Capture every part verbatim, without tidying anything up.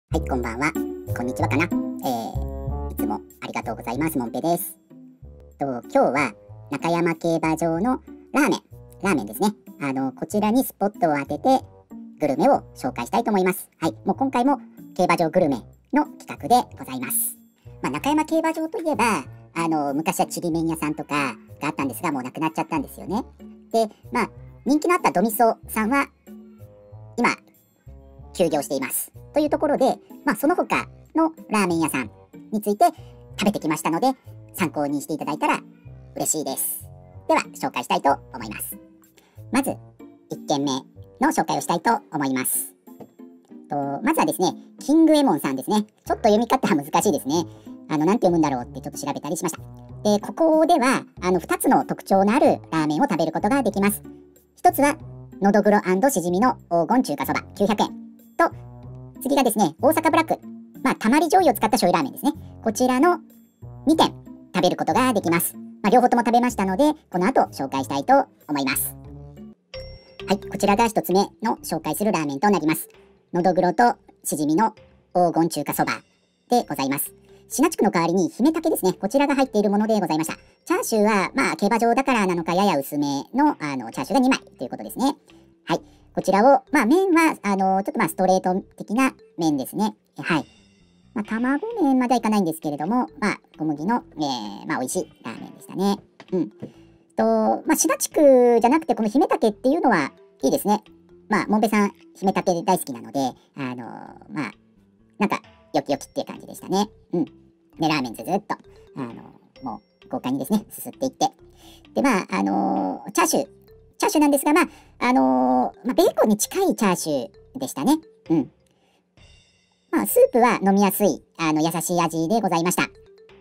はい、こんばんは。こんにちはかな。えー、いつもありがとうございます。もんぺです。と今日は中山競馬場のラーメン、ラーメンですね。あの、こちらにスポットを当ててグルメを紹介したいと思います。はい、もう今回も競馬場グルメの企画でございます。まあ、中山競馬場といえば、あの、昔はちりめん屋さんとかがあったんですが、もうなくなっちゃったんですよね。で、まあ、人気のあったドミソさんは、今、休業しています。というところで、まあ、その他のラーメン屋さんについて食べてきましたので、参考にしていただいたら嬉しいです。では、紹介したいと思います。まず、いっけんめの紹介をしたいと思います。とまずはですね、キングエモンさんですね。ちょっと読み方は難しいですね。あの、なんて読むんだろうってちょっと調べたりしました。で、ここでは、あの、ふたつの特徴のあるラーメンを食べることができます。ひとつは、のどぐろ&しじみの黄金中華そばきゅうひゃくえん。と、次がですね、大阪ブラック。まあ、たまり醤油を使った醤油ラーメンですね。こちらのにてん食べることができます。まあ、両方とも食べましたので、この後紹介したいと思います。はい、こちらがひとつめの紹介するラーメンとなります。のどぐろとしじみの黄金中華そばでございます。シナチクの代わりに姫竹ですね。こちらが入っているものでございました。チャーシューは、まあ、競馬場だからなのかやや薄めの、あの、チャーシューがにまいということですね。はい。こちらを、まあ、麺は、あの、ちょっとまあ、ストレート的な麺ですね。はい。まあ、卵麺まではいかないんですけれども、まあ、小麦の、えー、まあ、美味しいラーメンでしたね。うん。と、まあ、シダ地区じゃなくて、この姫竹っていうのはいいですね。まあ、もんぺさん、姫竹大好きなので、あのー、まあ、なんか、よきよきっていう感じでしたね。うん。ね、ラーメンずずっと、あのー、もう、豪快にですね、すすっていって。で、まあ、あのー、チャーシュー、チャーシューなんですが、まあ、あのー、まあ、ベーコンに近いチャーシューでしたね。うん。まあ、スープは飲みやすい、あの、優しい味でございました。ま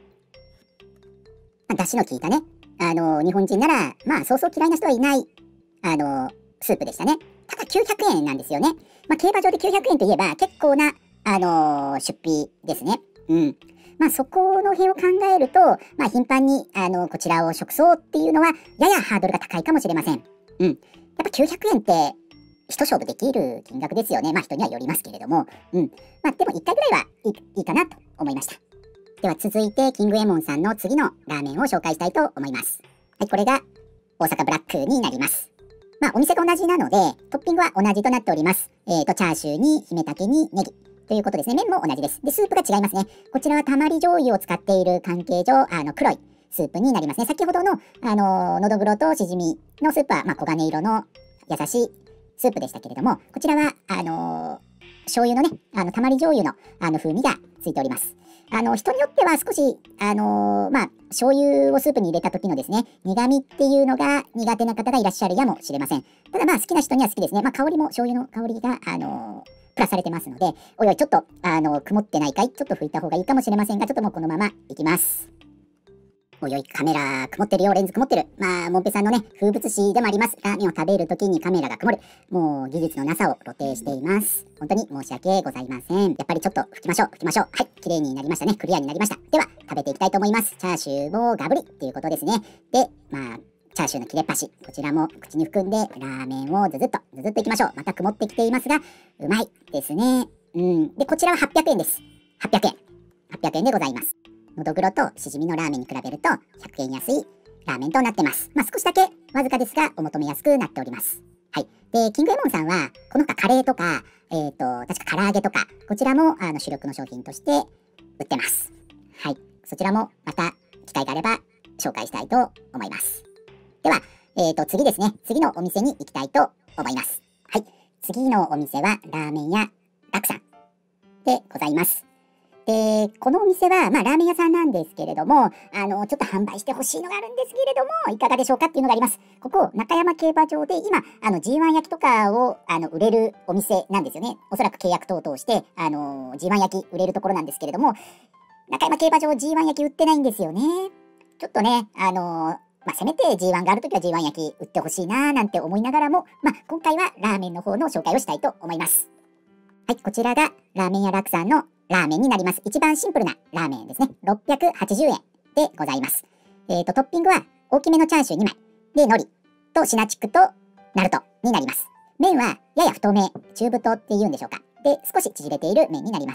あ、出汁の効いたね、あのー、日本人なら、まあ、そうそう嫌いな人はいない、あのー、スープでしたね。ただきゅうひゃくえんなんですよね。まあ、競馬場できゅうひゃくえんといえば、結構な、あのー、出費ですね。うん。まあ、そこの辺を考えると、まあ、頻繁に、あのー、こちらを食そうっていうのは、ややハードルが高いかもしれません。うん。やっぱきゅうひゃくえんって、一勝負できる金額ですよね。まあ人にはよりますけれども。うん。まあでもいっかいぐらいはいい、いいかなと思いました。では続いて、キングエモンさんの次のラーメンを紹介したいと思います。はい、これが大阪ブラックになります。まあお店が同じなので、トッピングは同じとなっております。えっと、チャーシューに姫竹にネギ。ということですね。麺も同じです。で、スープが違いますね。こちらはたまり醤油を使っている関係上、あの、黒いスープになりますね。先ほどの、あのー、のどぐろとしじみのスープは、まあ、黄金色の優しいスープでしたけれども、こちらは、あのー、醤油のね、あの、たまり醤油の、あの、風味がついております。あの、人によっては少し、あのー、まあ、醤油をスープに入れた時のですね、苦味っていうのが苦手な方がいらっしゃるやもしれません。ただまあ、好きな人には好きですね。まあ、香りも醤油の香りが、あのー、プラスされてますので、おいおい、ちょっと、あのー、曇ってないかいちょっと拭いた方がいいかもしれませんが、ちょっともうこのままいきます。おいおい、カメラ曇ってるよ、レンズ曇ってる。まあ、もんぺさんのね、風物詩でもあります。ラーメンを食べるときにカメラが曇る。もう、技術のなさを露呈しています。本当に申し訳ございません。やっぱりちょっと拭きましょう、拭きましょう。はい、綺麗になりましたね。クリアになりました。では、食べていきたいと思います。チャーシューもガブリっていうことですね。で、まあ、チャーシューの切れっ端。こちらも口に含んで、ラーメンをズズッと、ズズッといきましょう。また曇ってきていますが、うまいですね。うん。で、こちらははっぴゃくえんです。はっぴゃくえん。はっぴゃくえんでございます。のどぐろとしじみのラーメンに比べるとひゃくえん安いラーメンとなってます。まあ少しだけわずかですがお求めやすくなっております。はい。で、キングエモンさんはこの他カレーとか、えっと、確か唐揚げとか、こちらもあの主力の商品として売ってます。はい。そちらもまた機会があれば紹介したいと思います。では、えっと、次ですね。次のお店に行きたいと思います。はい。次のお店はラーメン屋楽さんでございます。で、このお店は、まあ、ラーメン屋さんなんですけれども、あの、ちょっと販売してほしいのがあるんですけれども、いかがでしょうかっていうのがあります。ここ、中山競馬場で、今、あの、ジーワン 焼きとかを、あの、売れるお店なんですよね。おそらく契約等々して、あの、ジーワン 焼き売れるところなんですけれども、中山競馬場 ジーワン 焼き売ってないんですよね。ちょっとね、あの、まあ、せめて ジーワン があるときは ジーワン 焼き売ってほしいなーなんて思いながらも、まあ、今回はラーメンの方の紹介をしたいと思います。はい、こちらがラーメン屋楽さんのラーメンになります。一番シンプルなラーメンですね。ろっぴゃくはちじゅうえんでございます。えっと、トッピングは大きめのチャーシューにまいで、海苔とシナチクとナルトになります。麺はやや太め、中太っていうんでしょうか。で、少し縮れている麺になります。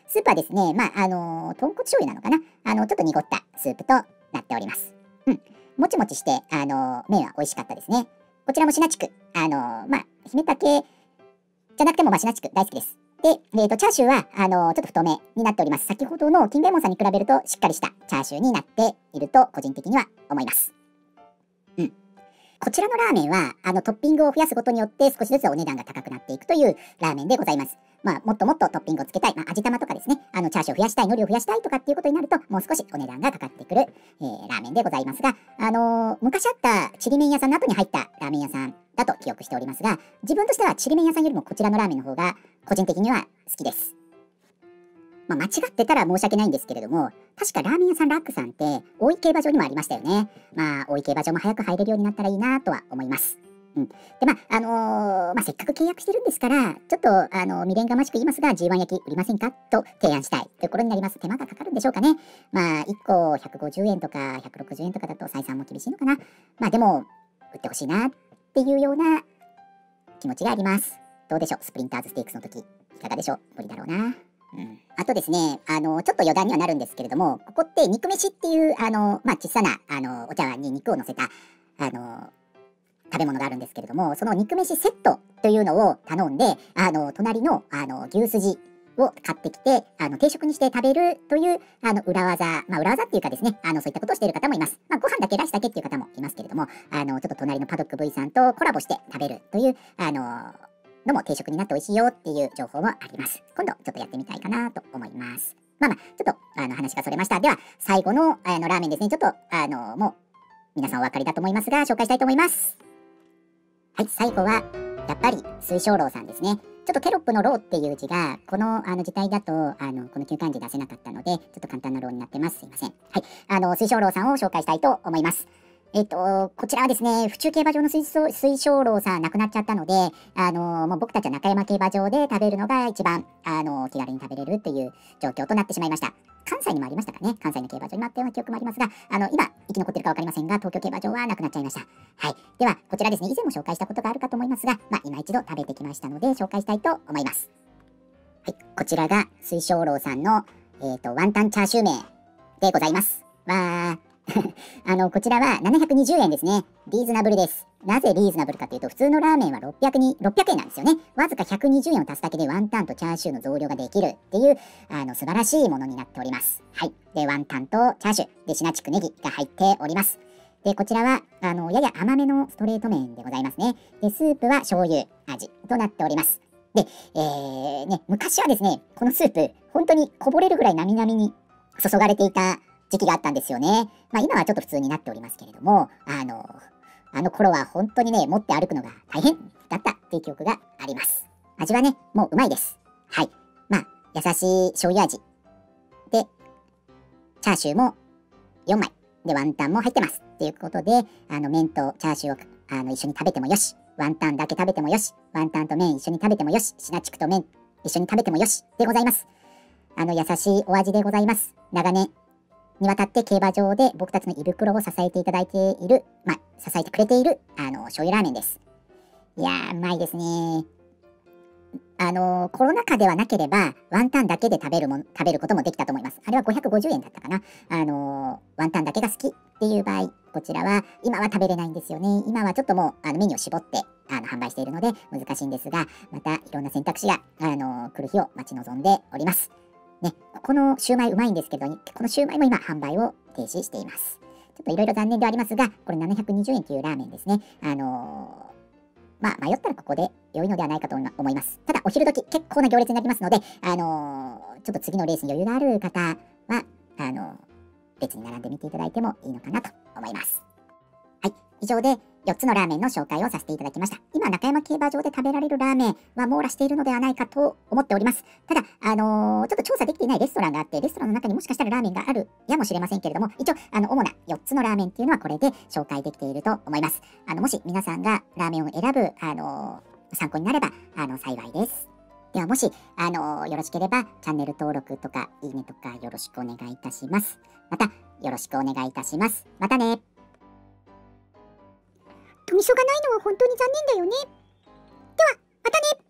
スープはですね、まあ、あのー、豚骨醤油なのかな、あの、ちょっと濁ったスープとなっております。うん。もちもちして、あのー、麺は美味しかったですね。こちらもシナチク、あのー、まあ、姫竹じゃなくても、まあ、シナチク大好きです。で、えーと、チャーシューは、あのー、ちょっと太めになっております。先ほどの金兵衛門さんに比べると、しっかりしたチャーシューになっていると、個人的には思います。うん。こちらのラーメンは、あの、トッピングを増やすことによって、少しずつお値段が高くなっていくというラーメンでございます。まあ、もっともっとトッピングをつけたい、まあ、味玉とかですね、あの、チャーシューを増やしたい、海苔を増やしたいとかっていうことになると、もう少しお値段がかかってくる、えー、ラーメンでございますが、あのー、昔あったちりめん屋さんの後に入ったラーメン屋さんだと記憶しておりますが、自分としてはちりめん屋さんよりもこちらのラーメンの方が、個人的には好きです。まあ、間違ってたら申し訳ないんですけれども、確かラーメン屋さんラックさんって、大井競馬場にもありましたよね。まあ、大井競馬場も早く入れるようになったらいいなとは思います。うん。で、まあ、あのー、まあ、せっかく契約してるんですから、ちょっと、あのー、未練がましく言いますが、ジーワン 焼き売りませんかと提案したいというところになります。手間がかかるんでしょうかね。まあ、いっこひゃくごじゅうえんとかひゃくろくじゅうえんとかだと採算も厳しいのかな。まあ、でも、売ってほしいなっていうような気持ちがあります。どうでしょう、スプリンターズステークスの時。いかがでしょう、無理だろうな。うん、あとですね、あの、ちょっと余談にはなるんですけれども、ここって肉飯っていう、あの、まあ、小さな、あの、お茶碗に肉を乗せた、あの、食べ物があるんですけれども、その肉飯セットというのを頼んで、あの、隣の、あの、牛すじを買ってきて、あの、定食にして食べるという、あの、裏技、まあ、裏技っていうかですね、あの、そういったことをしている方もいます。まあ、ご飯だけ、ライスだけっていう方もいますけれども、あの、ちょっと隣のパドック V さんとコラボして食べるという、あの、のも定食になって美味しいよっていう情報もあります。今度ちょっとやってみたいかなと思います。まあまあ、ちょっとあの話がそれました。では、最後のあのラーメンですね。ちょっとあのもう皆さんお分かりだと思いますが、紹介したいと思います。はい、最後はやっぱり水晶楼さんですね。ちょっとテロップのローっていう字が、このあの字体だと、あのこの旧漢字出せなかったので、ちょっと簡単なローになってます。すいません。はい、あの水晶楼さんを紹介したいと思います。えっと、こちらはですね、府中競馬場の水水晶楼さんなくなっちゃったので、あのー、もう僕たちは中山競馬場で食べるのが一番、あのー、気軽に食べれるっていう状況となってしまいました。関西にもありましたかね。関西の競馬場にもあったような記憶もありますが、あの、今、生き残ってるかわかりませんが、東京競馬場はなくなっちゃいました。はい。では、こちらですね、以前も紹介したことがあるかと思いますが、まあ、今一度食べてきましたので、紹介したいと思います。はい。こちらが水晶楼さんの、えっと、ワンタンチャーシュー麺でございます。わー。あの、こちらはななひゃくにじゅうえんですね。リーズナブルです。なぜリーズナブルかというと、普通のラーメンはろっぴゃくに、ろっぴゃくえんなんですよね。わずかひゃくにじゅうえんを足すだけでワンタンとチャーシューの増量ができるっていう、あの、素晴らしいものになっております。はい。で、ワンタンとチャーシュー、で、シナチクネギが入っております。で、こちらは、あの、やや甘めのストレート麺でございますね。で、スープは醤油味となっております。で、えー、ね、昔はですね、このスープ、本当にこぼれるぐらいなみなみに注がれていた時期があったんですよね。まあ今はちょっと普通になっておりますけれども、あの、あの頃は本当にね、持って歩くのが大変だったっていう記憶があります。味はね、もううまいです。はい。まあ、優しい醤油味。で、チャーシューもよんまい。で、ワンタンも入ってます。っていうことで、あの、麺とチャーシューをあの一緒に食べてもよし、ワンタンだけ食べてもよし、ワンタンと麺一緒に食べてもよし、シナチクと麺一緒に食べてもよし、でございます。あの、優しいお味でございます。長年、にわたって競馬場で僕たちの胃袋を支えていただいている、まあ、支えてくれている、あの、醤油ラーメンです。いやー、うまいですね。あのー、コロナ禍ではなければ、ワンタンだけで食べるもん、食べることもできたと思います。あれはごひゃくごじゅうえんだったかな。あのー、ワンタンだけが好きっていう場合、こちらは、今は食べれないんですよね。今はちょっともう、あの、メニューを絞って、あの、販売しているので、難しいんですが、また、いろんな選択肢が、あのー、来る日を待ち望んでおります。ね、このシューマイうまいんですけど、このシューマイも今販売を停止しています。ちょっといろいろ残念ではありますが、これななひゃくにじゅうえんというラーメンですね。あのー、まあ、迷ったらここで良いのではないかと思います。ただ、お昼時結構な行列になりますので、あのー、ちょっと次のレースに余裕がある方は、あのー、別に並んでみていただいてもいいのかなと思います。はい、以上でよっつのラーメンの紹介をさせていただきました。今、中山競馬場で食べられるラーメンは網羅しているのではないかと思っております。ただ、あのー、ちょっと調査できていないレストランがあって、レストランの中にもしかしたらラーメンがあるやもしれませんけれども、一応、あの、主なよっつのラーメンっていうのはこれで紹介できていると思います。あの、もし皆さんがラーメンを選ぶ、あのー、参考になれば、あの、幸いです。では、もし、あのー、よろしければ、チャンネル登録とか、いいねとかよろしくお願いいたします。また、よろしくお願いいたします。またね。 富そがないのは本当に残念だよね。では、またね。